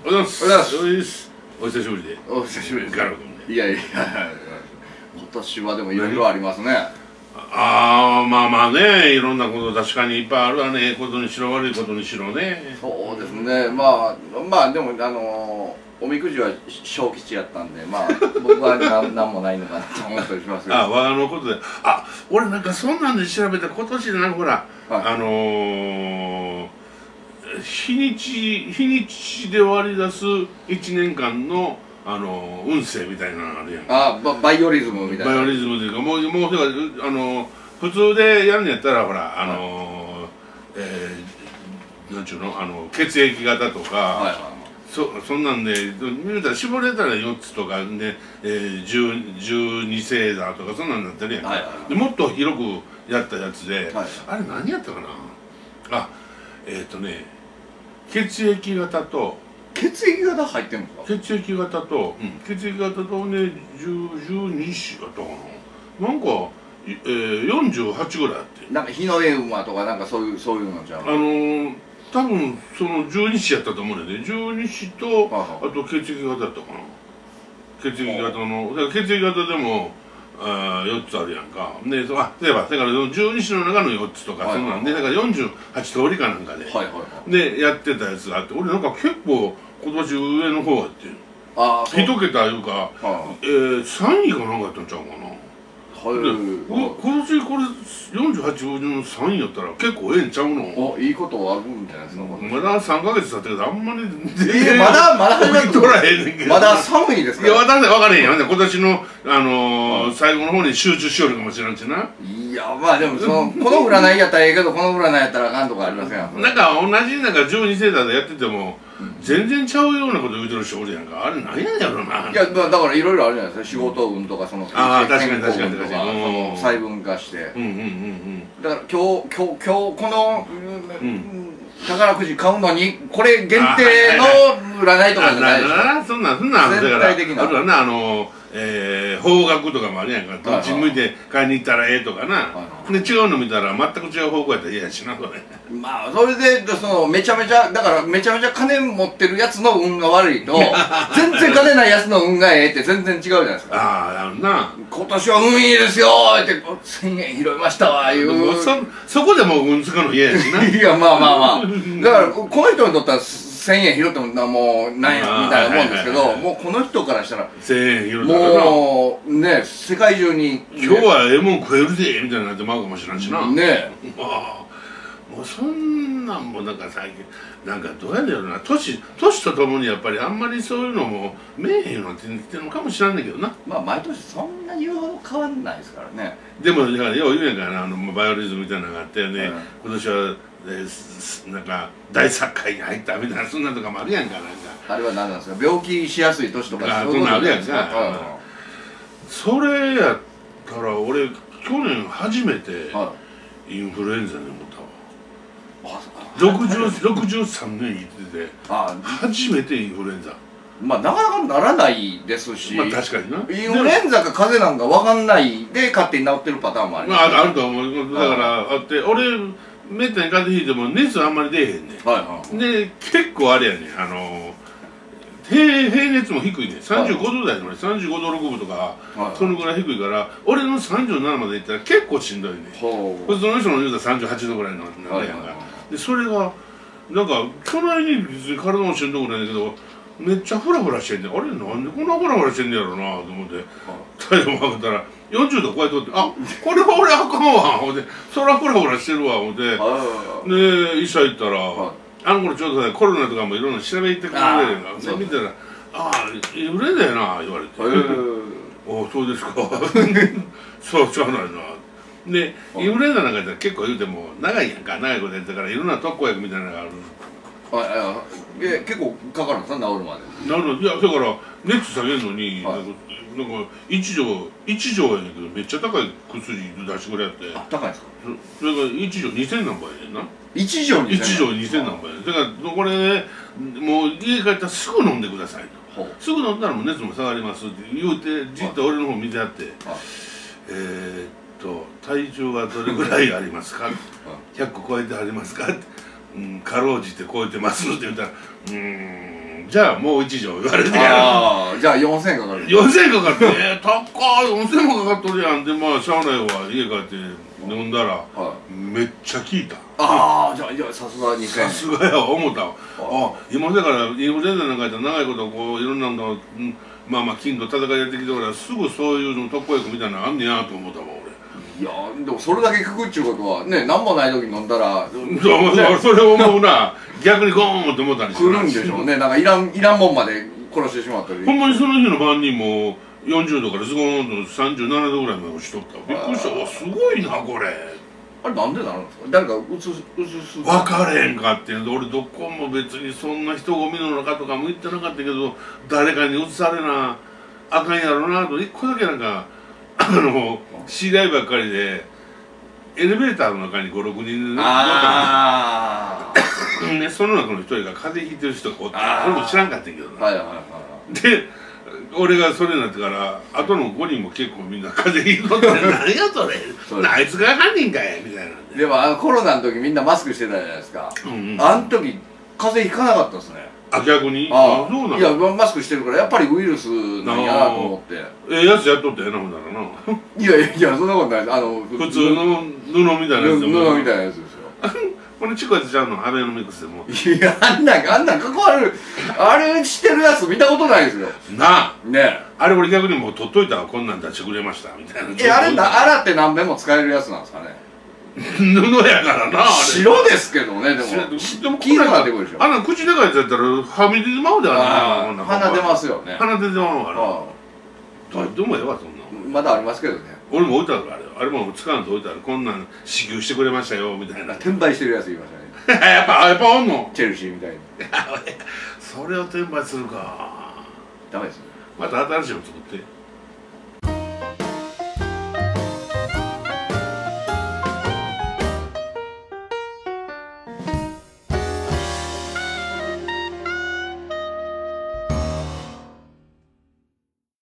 おはようございます。お久しぶりで。 お久しぶりです。 ガロ君で。 いやいや、今年はでもいろいろありますね。 ああ、まあまあね、いろんなこと確かにいっぱいあるわね。ええことにしろ悪いことにしろね。 そうですね。まあでもおみくじは小吉やったんで、まあ僕はなんもないのかなと思ったりしますけど。 あ、我がのことで。あ、俺なんかそんなんで調べて今年でなんかほら、日にちで割り出す1年間の運勢みたいなのあるやんか。 バイオリズムみたいな。 バイオリズムというか、もう普通でやるんやったらほらなんちゅうの血液型とか、そんなんで見たら絞れたら4つとかで、12星座とかそんなんなってるやんか。でもっと広くやったやつで、あれ何やったかな。あ、血液型と血液型入ってんのか。 血液型と血液型とね12種やったかな。なんか48ぐらいあって、 なんか日の絵馬とかなんかそういうのじゃん。 多分その12子やったと思うねんで、12子とあと血液型やったかな。血液型のだから血液型でも4つあるやんか。で例えばだから12子の中の4つとかそんなんで、だから48通りかなんかでやってたやつがあって、俺なんか結構今年上の方やって1桁いうか3位かなんかやったんちゃうかな。今年これ48の3位やったら結構ええんちゃうの。 いいことあるんじゃないですか。 まだ3ヶ月経ってるけどあんまりまだ起きとらへんねんけど。 まだ寒いですか。 いや分かれへんよ。今年の最後の方に集中しよるかもしれんしな。 いやまあでもこの占いやったらええけどこの占いやったらあかんとかありません。 なんか同じなんか12星座でやってても全然ちゃうようなこと言うてる人おるやんか。あれ何やねんやろな。 いやだからいろいろあるじゃないですか。仕事運とかその健康運とか細分化して。だから今日この宝くじ買うのにこれ限定の占いとかじゃないでしょ。 そんなん全体的な。 あとはな方角とかもあるやんか。どっち向いて買いに行ったらええとかな。で違うの見たら全く違う方向やったら嫌やしなそれ。 まあそれでめちゃめちゃだからめちゃめちゃ金持ってるやつの運が悪いと全然金ないやつの運がええって全然違うじゃないですか。 ああなるな。 今年は運いいですよって1000円拾いましたわいう。 そこでもう運つくの嫌やしな。 いやまあだからこの人にとっては1000円拾ってももうなんやみたいなもんですけど、もうこの人からしたら 1000円拾ったらな、 もうね世界中に今日はええもん食えるでみたいになってまうかもしれんしな。 ねもうそんなんもなんか最近なんかどうやねんやろな。年とともにやっぱりあんまりそういうのも見えへんようになってきてるのかもしれんねんけどな。まあ毎年そんなに言うほど変わんないですからね。 でもだからよう言うやんからな、バイオリズムみたいなのがあってね、今年はなんか大作界に入ったみたいなそんなとかもあるやんか。なんかあれは何なんですか。病気しやすい年とかそういうのあるやんか。それやったら俺去年初めてインフルエンザに思ったわ。63年生きてて初めてインフルエンザ。 まあなかなかならないですし、 まあ確かにな。 インフルエンザか風邪なんか分かんないで勝手に治ってるパターンもあります。 あると思う。だからあって俺めったに風邪ひいても熱あんまり出えへんねん。で結構あれやね平熱も低いね。35度台のね、35度6分とかそのぐらい低いから、俺の37までいったら結構しんどいね。その人の言うたら38度ぐらいのなんやんか。でそれがなんか去年に別に体もしんどくないんだけどめっちゃフラフラしてんねん。あれなんでこんなフラフラしてんねやろなと思って体温測ったら40度超えとって、あこれは俺あかんわ思って、そらフラフラしてるわ思って、で医者行ったらあの頃ちょうどコロナとかもいろんな調べてくれるやんか。で見たら「ああインフルエンザやな」言われて「おおそうですか」そうしゃあないな。でインフルエンザなんかやったら結構言うても長いやんか。長いことやったからいろんな特効薬みたいなのがある。 結構かかるんですか治るまで。 なるほど。いやだから熱下げるのになんか1錠やねんけどめっちゃ高い薬出してくれやって。 高いですか。 それが1錠2000何倍やねんな。 1錠 2000何倍やねん。だからこれもう家帰ったらすぐ飲んでくださいと。すぐ飲んだらもう熱も下がりますって言うてじっと俺の方見てあって体重はどれぐらいありますか100個超えてありますかってかろうじて超えてますって言ったらじゃあもう1錠言われて、 ああじゃあ4000円かかる。 4000円かかって高い、4000円もかかっとるやん。でまあしゃあないわ、家帰って飲んだらめっちゃ効いた。 ああじゃあさすがにさすがや思った。あ今だからインフルエンザなんかやったら長いことこういろんなのまあまあ金と戦いやってきたからすぐそういうの特効薬みたいなのあんねやと思ったわ俺。 いやでもそれだけ効くっちゅうことはね、何もない時に飲んだらそれ思うな。逆にゴーンって思ったりしてくるんでしょうね。なんかいらんもんまで殺してしまったり。 ほんまにその日の晩にも40度からズゴーンと37度ぐらいまで落ちとった。びっくりした。すごいなこれ。 あれなんでなるんですか。誰かうつす分かれへんかっていうので、俺どこも別にそんな人混みの中とかも行ってなかったけど、誰かにうつされなあかんやろなと一個だけなんか知り合いばっかりでエレベーターの中に56人乗ったんですよ。でその中の一人が風邪ひいてる人がおって、俺も知らんかったけどな。で俺がそれになってから後の5人も結構みんな風邪ひいとって「何やそれあいつが犯人かい」みたいな。 でもコロナの時みんなマスクしてたじゃないですか。あん時風邪ひかなかったですね。 あ逆にあそうなの。 いやマスクしてるからやっぱりウイルスなんやなと思って。 やつやっとったよなほんならな。 いやそんなことない。 普通の布みたいなやつでも布みたいなやつですよ。 これチコやつちゃうのアベノミクスでも。 いやあんなん関わるあれしてるやつ見たことないですよ。 なあねあれ俺逆にもう取っといたらこんなん出してくれましたみたいな。 あれ洗って何遍も使えるやつなんですかね。 布やからな。 白ですけどね。でも黄色になってくるでしょ。 あんな口でかいやつやったらはみ出てまうであるな。鼻出ますよね。 鼻出てまうからどうもええわそんな。 まだありますけどね。 俺も置いてあるからあれも使わんと置いてある。こんなん支給してくれましたよみたいな。 転売してるやついましたね。 やっぱおんの。 チェルシーみたいに。 それを転売するか。 ダメですよ。 また新しいの作って。